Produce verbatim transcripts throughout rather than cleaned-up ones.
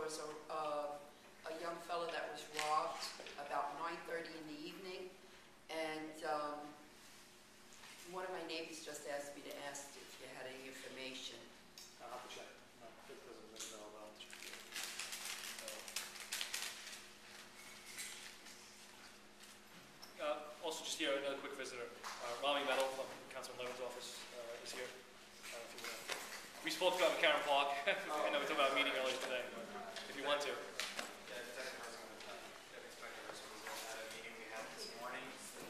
was a, uh, a young fellow that was robbed about nine thirty in the evening, and um, one of my neighbors just asked me to ask if you had any information. I'll have to check. No, it doesn't ring a bell, but I'll check. Uh, also, just here, another quick visitor. Uh, Rami Metal from Councilman Levin's office uh, is here. Uh, if you, uh, we spoke about Karen Block. I know we talked about a meeting earlier today, but if you want to. Yeah, the second person was uh, Deputy Inspector was at a meeting we had this morning.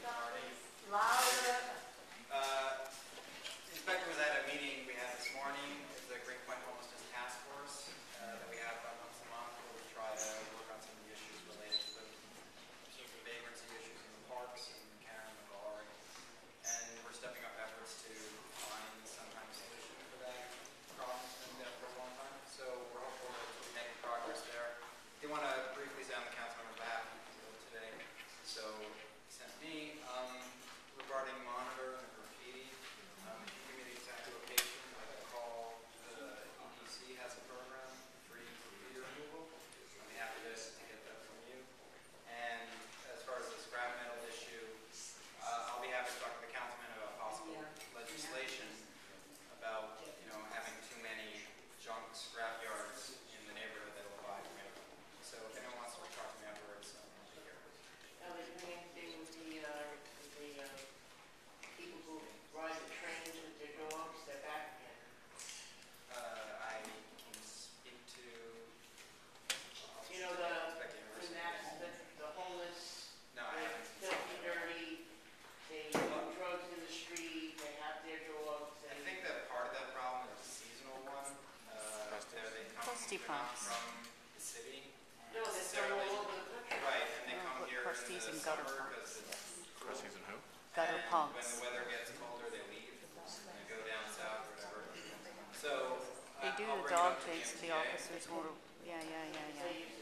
Louder. Uh, the inspector was at a meeting we had this morning. It's the Greenpoint Homelessness Task Force uh, that we have about once a month where we try to work on some of the issues related to the sort of vagrancy issues in the parks and Karen McGarry. And we're stepping up efforts to find some kind of solution for that problem that's been there for a long time. So we're hopeful that we're making progress there. I want to briefly say on the councilman's behalf today. So he sent me um, regarding monitor and graffiti. Um, if you give me the exact location, I can call the E D C has a program, free graffiti removal. I'll be happy to, to get that from you. And as far as the scrap metal issue, uh, I'll be happy to talk to the councilman about possible Yeah. legislation about you know having too many junk scrap yards in the neighborhood that will buy from it. So if anyone wants to talk to me afterwards, um, I'll be here. Now, is there anything with the, uh, the, uh, people who ride the trains with their dogs, they're back again? Uh, I can speak to. I'll You know, speak to the, Inspector the, University. max- the, the homeless, No, I they're haven't. filthy dirty, they do drugs in the street, they have their dogs, I and. think that part of that problem is a seasonal one. Uh, there they come Crusty they're not Pops. from the city. No, they're from all over the country. Right, and they Oh, come what here in crusties the and gutter summer punks. because it's cool. Crusties and who? Gutter And when punks. the weather gets colder, they leave and they go down south or whatever. So They uh, do I'll the bring it dog up to chase, the M T A. officers, motor, yeah, yeah, yeah, So yeah. you